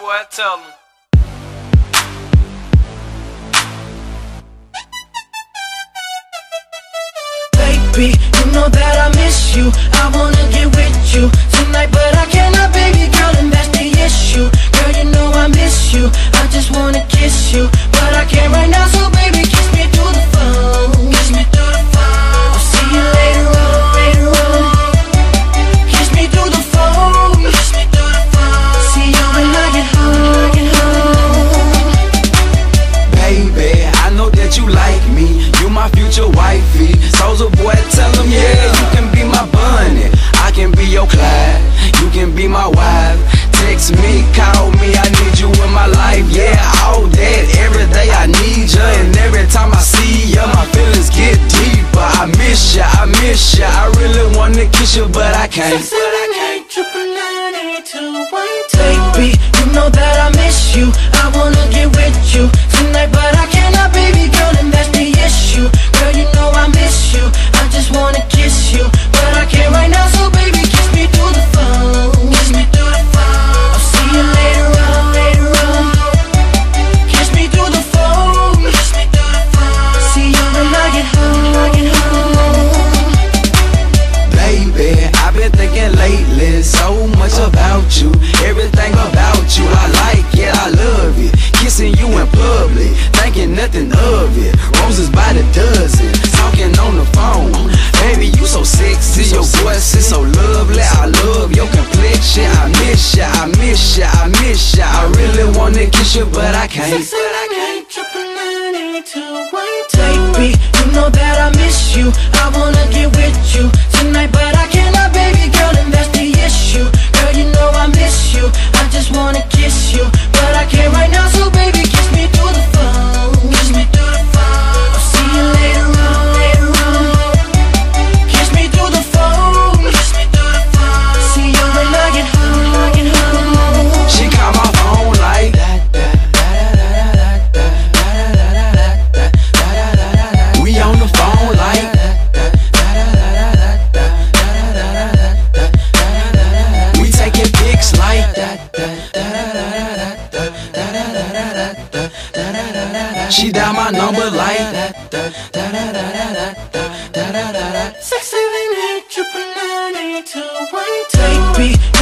boy, tell him. Baby, you know that I miss you. I wanna get with you tonight, but I cannot, baby girl, and that's the issue. Girl, you know I miss you. I just wanna kiss you, but I can't right now, so baby, kiss me through the phone. Kiss me through the phone. I'll see you later on, later on. Kiss me through the phone. Kiss me through the phone. See you when I get home, get home. Baby, I know that you like me. You my future wifey. Soulja Boy, tell him, yeah, you can be my bunny. I can be your Clyde. You can be my wife. Text me, call me, I need you in my life. Yeah, all that, every day I need you. And every time I see you, my feelings get deeper. I miss ya, I miss ya. I really wanna kiss you, but I can't. Baby, you know that I miss you. I wanna get with you tonight, but I cannot, baby girl, and that's the issue. Girl, you know I miss you. I just wanna kiss you, but I can't right now, so baby, kiss me through the phone. Kiss me through the phone. I'll see you later on, later on. Kiss me through the phone. Kiss me through the phone. See you when I get home, get home. Baby, I've been thinking lately so much about you. Everything about you, I like it, I love it. Kissing you in public, thinking nothing of it. Roses by the dozen, talking on the phone. Baby, you so sexy, your voice is so lovely. I love your complexion, I miss ya, I miss ya, I miss ya. I really wanna kiss you, but I can't. Baby, you know that I miss you. I wanna get with you tonight, but I cannot, baby girl, and that's the issue. Girl, you know I miss you. I just wanna kiss you, but I can't right now, so baby, kiss me through the phone. Kiss me through the phone. I'll see you later on, later on. Kiss me through the phone. Kiss me through the phone. See you when I get home, get home. She call my phone like we on the phone like we taking pics like she dial my number like 678 999 8212. Baby,